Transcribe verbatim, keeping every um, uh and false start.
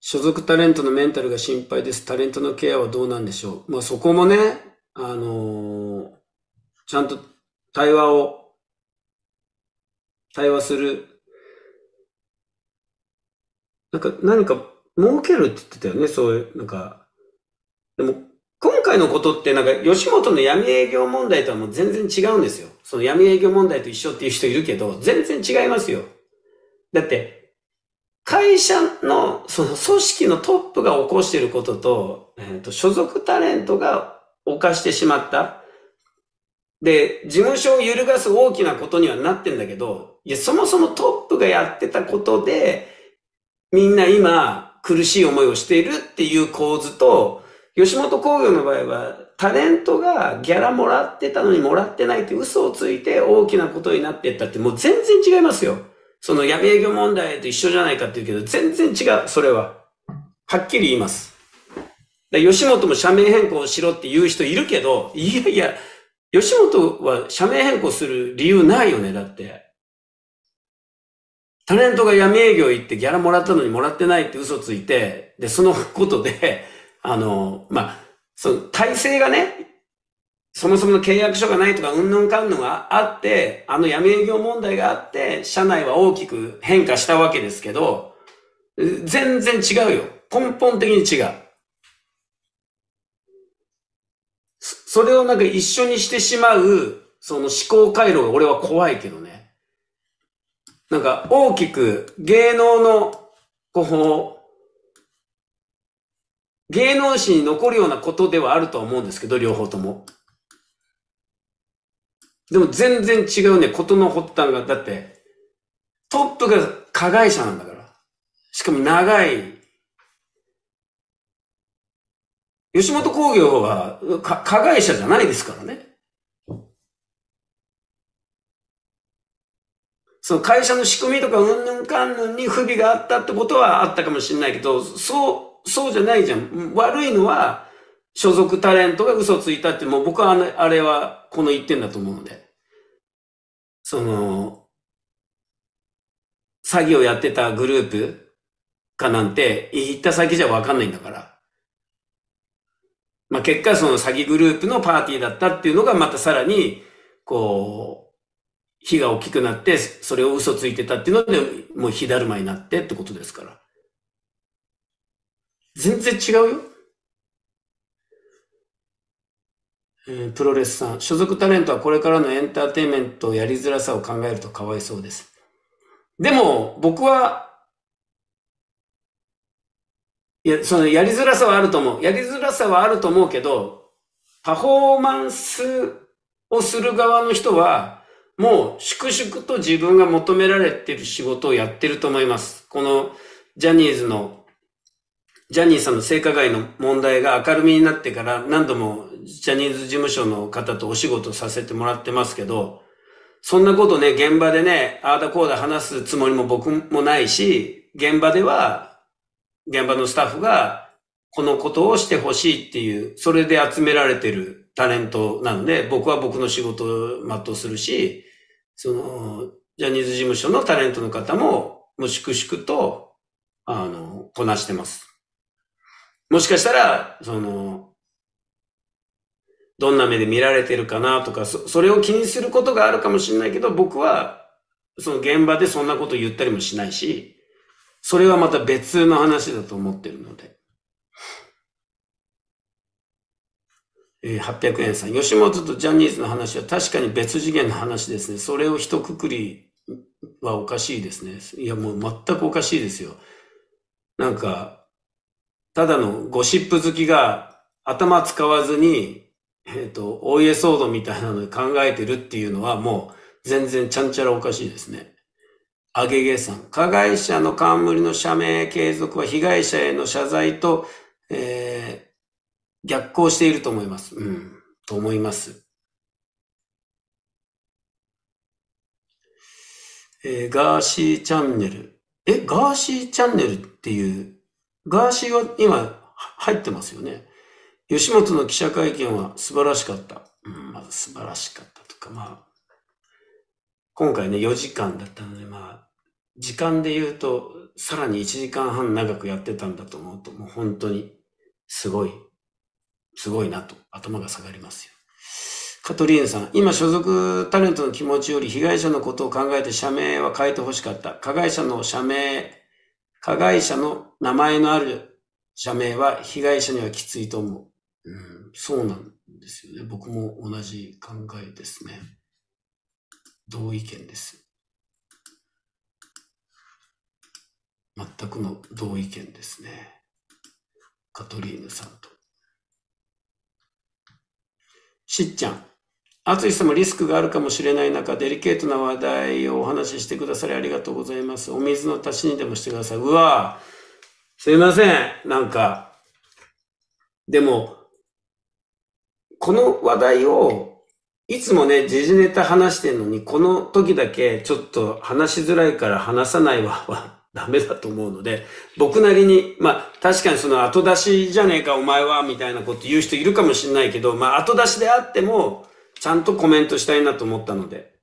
所属タレントのメンタルが心配です。タレントのケアはどうなんでしょう。まあそこもね、あのーちゃんと対話を、対話する。なんか、何か儲けるって言ってたよね、そういう、なんか。でも、今回のことってなんか、吉本の闇営業問題とはもう全然違うんですよ。その闇営業問題と一緒っていう人いるけど、全然違いますよ。だって、会社の、その組織のトップが起こしていることと、えっと、所属タレントが犯してしまった。で、事務所を揺るがす大きなことにはなってんだけど、いや、そもそもトップがやってたことで、みんな今苦しい思いをしているっていう構図と、吉本興業の場合は、タレントがギャラもらってたのにもらってないって嘘をついて大きなことになっていったってもう全然違いますよ。その闇営業問題と一緒じゃないかって言うけど、全然違う、それは。はっきり言います。吉本も社名変更しろって言う人いるけど、いやいや、吉本は社名変更する理由ないよね、だって。タレントが闇営業行ってギャラもらったのにもらってないって嘘ついて、で、そのことで、あの、まあ、その体制がね、そもそもの契約書がないとか、うんぬんかんぬんがあって、あの闇営業問題があって、社内は大きく変化したわけですけど、全然違うよ。根本的に違う。それをなんか一緒にしてしまう、その思考回路が俺は怖いけどね。なんか大きく芸能の、こう、芸能史に残るようなことではあるとは思うんですけど、両方とも。でも全然違うね、ことの発端が。だって、トップが加害者なんだから。しかも長い。吉本興業は加害者じゃないですからね。その会社の仕組みとかうんぬんかんぬんに不備があったってことはあったかもしれないけど、そう、そうじゃないじゃん。悪いのは、所属タレントが嘘ついたって、もう僕はあれはこの一点だと思うので。その、詐欺をやってたグループかなんて、行った先じゃわかんないんだから。まあ結果その詐欺グループのパーティーだったっていうのがまたさらに、こう、火が大きくなって、それを嘘ついてたっていうので、もう火だるまになってってことですから。全然違うよ。えープロレスさん、所属タレントはこれからのエンターテインメントをやりづらさを考えるとかわいそうです。でも、僕は、いや、そのやりづらさはあると思う。やりづらさはあると思うけど、パフォーマンスをする側の人は、もう粛々と自分が求められている仕事をやってると思います。このジャニーズの、ジャニーさんの性加害の問題が明るみになってから何度もジャニーズ事務所の方とお仕事させてもらってますけど、そんなことね、現場でね、ああだこうだ話すつもりも僕もないし、現場では、現場のスタッフが、このことをしてほしいっていう、それで集められてるタレントなので、僕は僕の仕事を全うするし、その、ジャニーズ事務所のタレントの方も、もう粛々と、あの、こなしてます。もしかしたら、その、どんな目で見られてるかなとか、そ、それを気にすることがあるかもしれないけど、僕は、その現場でそんなこと言ったりもしないし、それはまた別の話だと思ってるので。えー、はっぴゃくえんさん。吉本とジャニーズの話は確かに別次元の話ですね。それを一括りはおかしいですね。いや、もう全くおかしいですよ。なんか、ただのゴシップ好きが頭使わずに、えっと、お家騒動みたいなので考えてるっていうのはもう全然ちゃんちゃらおかしいですね。あげげさん。加害者の冠の社名継続は被害者への謝罪と、えー、逆行していると思います。うん。と思います。えー、ガーシーチャンネル。え、ガーシーチャンネルっていう、ガーシーは今入ってますよね。吉本の記者会見は素晴らしかった。うん、まず素晴らしかったとか、まあ、今回ね、よじかんだったので、まあ、 時間で言うと、さらにいちじかんはん長くやってたんだと思うと、もう本当に、すごい、すごいなと、頭が下がりますよ。カトリーヌさん、今所属タレントの気持ちより被害者のことを考えて社名は変えてほしかった。加害者の社名、加害者の名前のある社名は被害者にはきついと思う。うん、そうなんですよね。僕も同じ考えですね。同意見です。全くの同意見ですね。カトリーヌさんと。しっちゃん。淳さんもリスクがあるかもしれない中、デリケートな話題をお話ししてくださりありがとうございます。お水の足しにでもしてください。うわぁ。すいません。なんか。でも、この話題を、いつもね、時事ネタ話してんのに、この時だけちょっと話しづらいから話さないわはダメだと思うので、僕なりに、まあ確かにその後出しじゃねえかお前は、みたいなこと言う人いるかもしれないけど、まあ後出しであっても、ちゃんとコメントしたいなと思ったので、